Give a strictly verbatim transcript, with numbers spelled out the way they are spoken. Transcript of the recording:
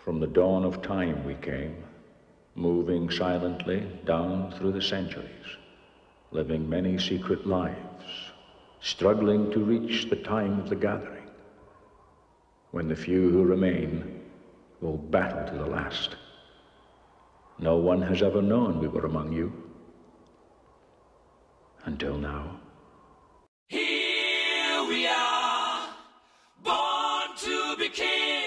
From the dawn of time we came, moving silently down through the centuries, living many secret lives, struggling to reach the time of the gathering, when the few who remain will battle to the last. No one has ever known we were among you, until now. Here we are, born to be kings.